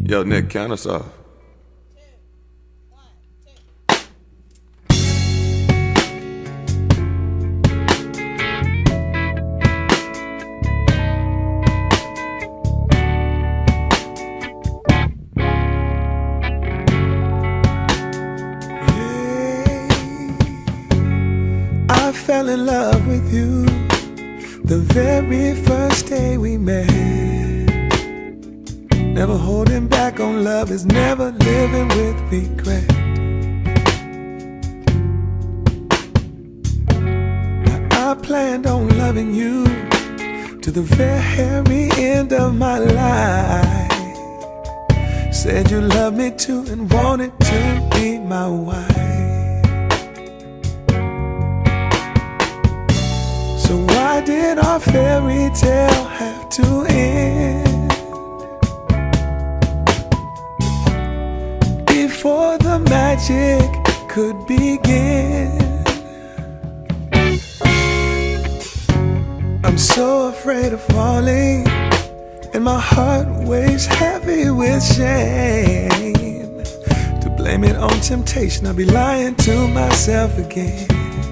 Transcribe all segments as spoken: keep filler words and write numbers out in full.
Yo, Nick, count us off. I fell in love with you the very first day we met. Never holding back on love is never living with regret. Now I planned on loving you to the very end of my life. Said you loved me too and wanted to be my wife. So why did our fairy tale have to end before the magic could begin? I'm so afraid of falling, and my heart weighs heavy with shame. To blame it on temptation, I'll be lying to myself again.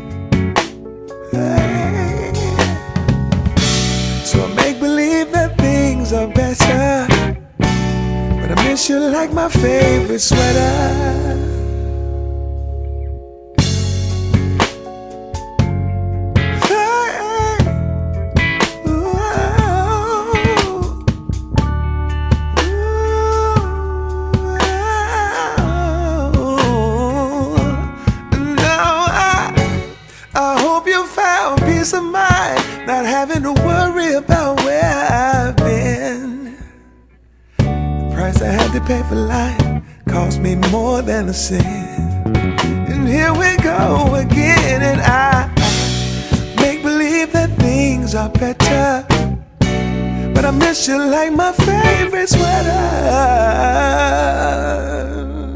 Hey. So I make believe that things are better, but I miss you like my favorite sweater. Peace of mind, not having to worry about where I've been. The price I had to pay for life cost me more than a sin. And here we go again, and I make believe that things are better, but I miss you like my favorite sweater.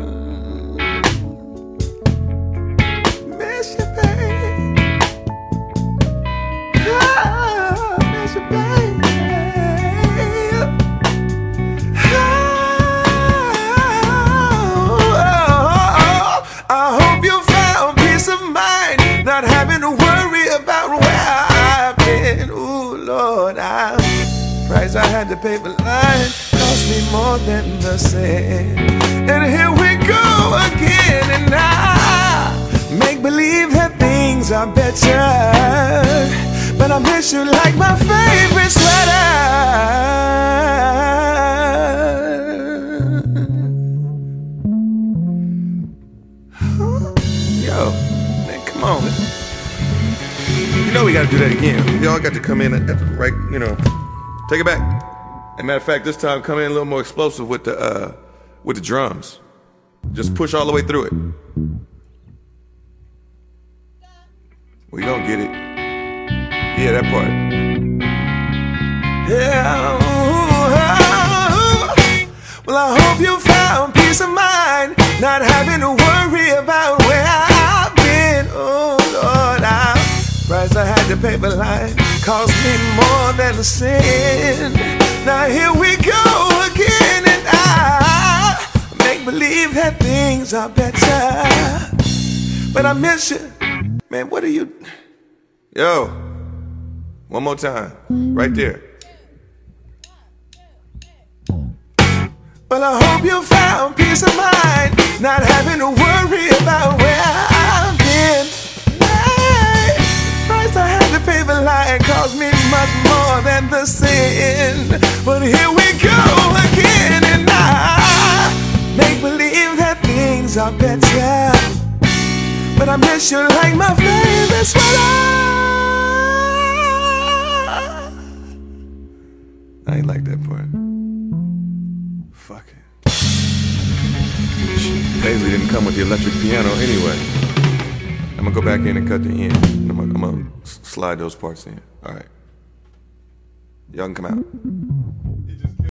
Not having to worry about where I've been. Ooh, Lord, I, price I had to pay for life cost me more than the sin. And here we go again, and I make believe that things are better, but I miss you like my favorite sweater. Yo, man, come on. You know we gotta do that again. Y'all got to come in at the right, you know, take it back. As a matter of fact, this time come in a little more explosive with the uh, with the drums. Just push all the way through it. We gonna get it. Yeah, that part. Yeah. Well, I hope you found peace of mind, not having to worry about where I've been. Oh Lord, I. Price I had to pay for life cost me more than a sin. Now here we go again, and I make believe that things are better, but I miss you. Man, what are you? Yo, one more time, right there. Well, I hope you found peace of mind, not having to worry about where I've been. I had to pay the lie, it cost me much more than the sin. But here we go again, and I make believe that things are better, but I miss you like my favorite sweater. I ain't like that part. Fuck it. Paisley didn't come with the electric piano anyway. I'm gonna go back in and cut the end. I'm gonna, I'm gonna slide those parts in. All right. Y'all can come out.